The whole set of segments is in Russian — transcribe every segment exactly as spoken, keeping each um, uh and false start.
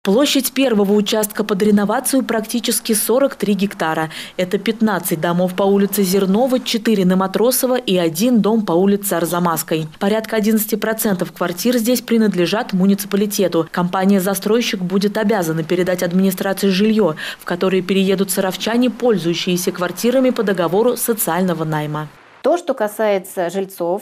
Площадь первого участка под реновацию практически сорок три гектара. Это пятнадцать домов по улице Зернова, четыре на Матросова и один дом по улице Арзамасской. Порядка одиннадцати процентов квартир здесь принадлежат муниципалитету. Компания-застройщик будет обязана передать администрации жилье, в которое переедут саровчане, пользующиеся квартирами по договору социального найма. То, что касается жильцов,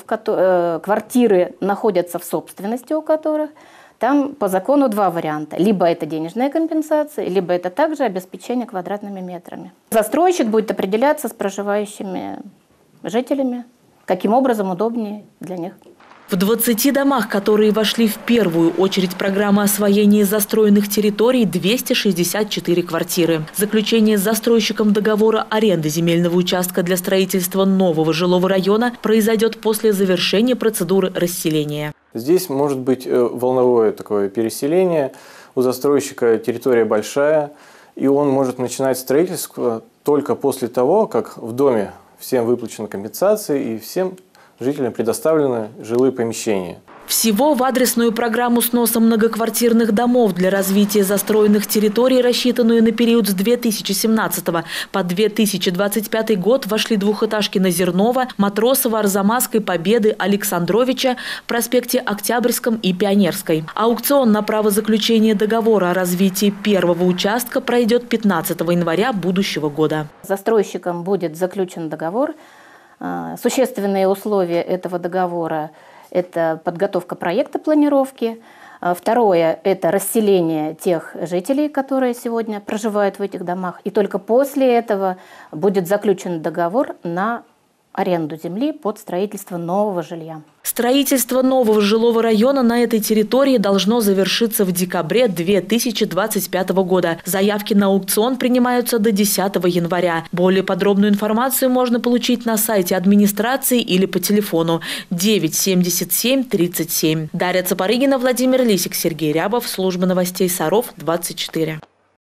квартиры находятся в собственности у которых, там по закону два варианта. Либо это денежная компенсация, либо это также обеспечение квадратными метрами. Застройщик будет определяться с проживающими жителями, каким образом удобнее для них. В двадцати домах, которые вошли в первую очередь программы освоения застроенных территорий, двести шестьдесят четыре квартиры. Заключение с застройщиком договора аренды земельного участка для строительства нового жилого района произойдет после завершения процедуры расселения. Здесь может быть волновое такое переселение. У застройщика территория большая, и он может начинать строительство только после того, как в доме всем выплачена компенсация и всем жителям предоставлены жилые помещения. Всего в адресную программу сноса многоквартирных домов для развития застроенных территорий, рассчитанную на период с две тысячи семнадцатого по две тысячи двадцать пятый год, вошли двухэтажки на Зернова, Матросова, Арзамасской, Победы, Александровича, проспекте Октябрьском и Пионерской. Аукцион на право заключения договора о развитии первого участка пройдет пятнадцатого января будущего года. Застройщиком будет заключен договор. Существенные условия этого договора – это подготовка проекта планировки. Второе – это расселение тех жителей, которые сегодня проживают в этих домах. И только после этого будет заключен договор на аренду земли под строительство нового жилья. Строительство нового жилого района на этой территории должно завершиться в декабре две тысячи двадцать пятого года. Заявки на аукцион принимаются до десятого января. Более подробную информацию можно получить на сайте администрации или по телефону девять семьдесят семь тридцать семь. Дарья Цапарыгина, Владимир Лисик, Сергей Рябов, служба новостей Саров, двадцать четыре.